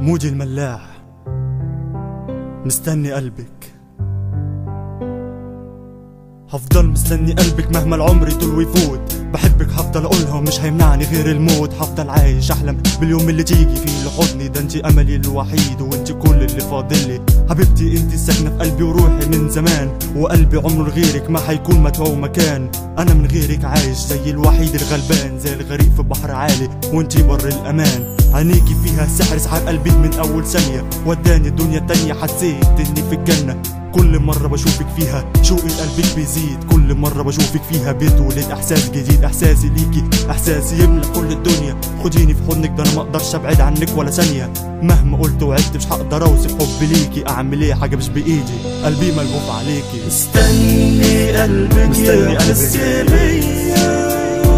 مودي الملاح مستني قلبك. هفضل مستني قلبك مهما العمر يطول ويفوت. بحبك هفضل اقولها ومش هيمنعني غير الموت. هفضل عايش احلم باليوم اللي تيجي فيه لحضني. ده انتي املي الوحيد وانتي كل اللي فاضلي. حبيبتي انتي ساكنه في قلبي وروحي من زمان. وقلبي عمره لغيرك ما هيكون متوه مكان. انا من غيرك عايش زي الوحيد الغلبان، زي الغريق في بحر عالي وانتي بر الامان. عينيكي فيها سحر سحر قلبي من اول ثانيه. وداني الدنيا تانية حسيت اني في الجنه. كل مرة بشوفك فيها شوقي لقلبك بيزيد. كل مرة بشوفك فيها بيتولد احساس جديد. احساسي ليكي احساسي يملى كل الدنيا. خديني في حضنك ده انا مقدرش ابعد عنك ولا ثانية. مهما قلت وعدت مش هقدر اوصف حبي ليكي. اعمل ايه حاجة مش بايدي، قلبي ملهوف عليكي. مستني قلبك يحس بيا.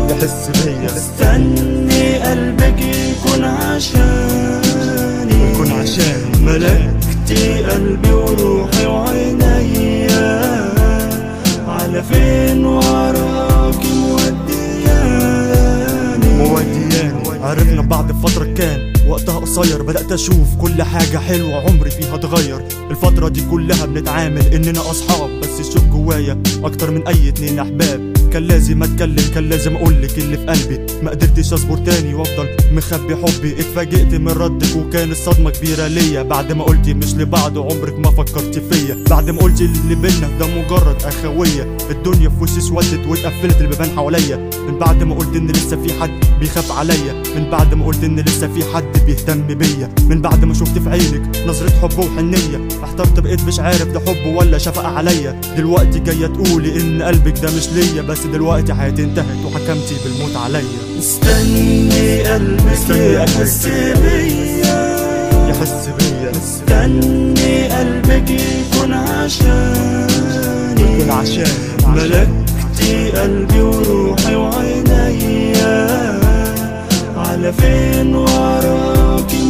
مستني قلبك يكون عشاني. ملكتي قلبي وروحي وعينيا. على فين وراكي مودياني. عرفنا بعد فترة كان وقتها قصير. بدأت أشوف كل حاجة حلوة عمري فيها اتغير. الفترة دي كلها بنتعامل إننا أصحاب، بس الشوق جوايا أكتر من أي اتنين أحباب. كان لازم أتكلم، كان لازم أقولك اللي في قلبي. ما قدرتش أصبر تاني وأفضل مخبي حبي. اتفاجئت من ردك وكانت صدمة كبيرة ليا. بعد ما قلتي مش لبعض عمرك ما فكرت فيا. بعد ما قلتي اللي بينا ده مجرد أخوية. الدنيا في وشي اسودت واتقفلت البيبان حواليا. من بعد ما قلت إن لسه في حد بيخاف عليا. من بعد ما قلت إن لسه في حد بيهتم بيا. من بعد ما شفت في عينك نظرة حب وحنية. احترت بقيت مش عارف ده حب ولا شفقة عليا. دلوقتي جاية تقولي إن قلبك ده مش ليا. بس دلوقتي حياتي انتهت وحكمتي بالموت عليا. مستني قلبك يحس بيا. مستني قلبك يكون عشاني. ملكتي قلبي وروحي وعينيا. على فين وراكي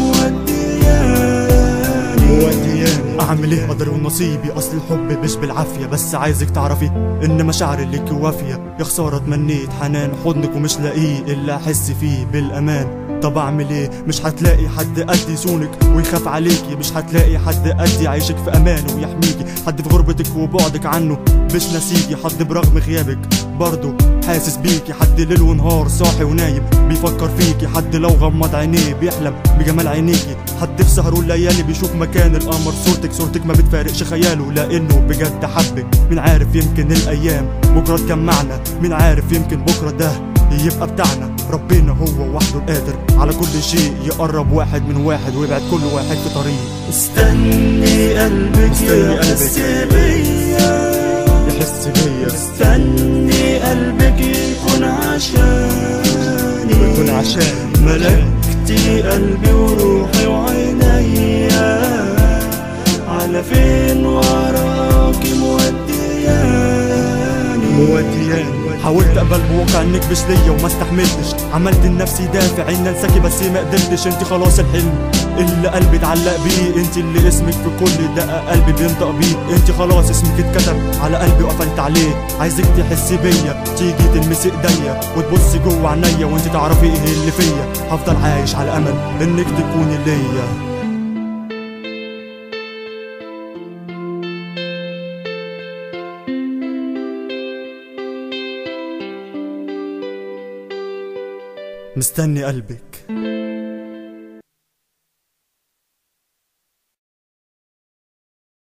مودياني. اعمل ايه قدري ونصيبي، اصل الحب مش بالعافيه. بس عايزك تعرفي ان مشاعري ليكي وافيه. يا خساره تمنيت حنان حضنك ومش لاقيه الا احس فيه بالامان. طب اعمل ايه، مش هتلاقي حد قد يصونك ويخاف عليكي. مش هتلاقي حد قد يعيشك في امان ويحميكي. حد في غربتك وبعدك عنه مش ناسيكي. حد برغم غيابك برضه حاسس بيكي. حد ليل ونهار صاحي ونايم بيفكر فيكي. حد لو غمض عينيه بيحلم بجمال عينيكي. حد في سهر الليالي بيشوف مكان القمر صورتك ما بتفارقش خياله. لانه بجد حبك. مين عارف يمكن الايام بكره تجمعنا. مين عارف يمكن بكره ده يبقى بتاعنا. ربنا هو وحده القادر على كل شيء. يقرب واحد من واحد ويبعد كل واحد في طريق. مستني قلبك يحس بيا. مستني قلبك يكون عشاني. ملكتي قلبي وروحي وعينيا. على فين وراكي مودياني. حاولت اقبل بواقع انك مش ليا وما استحملتش. عملت لنفسي دافع ان انساكي بس ما قدرتش. انت خلاص الحلم اللي قلبي اتعلق بيه. انت اللي اسمك في كل دقه قلبي بينطق بيه. انت خلاص اسمك اتكتب على قلبي وقفلت عليه. عايزك تحسي بيا، تيجي تلمسي ايديا وتبصي جوه عينيا وانت تعرفي ايه اللي فيا. هفضل عايش على امل انك تكوني ليا. مستني قلبك.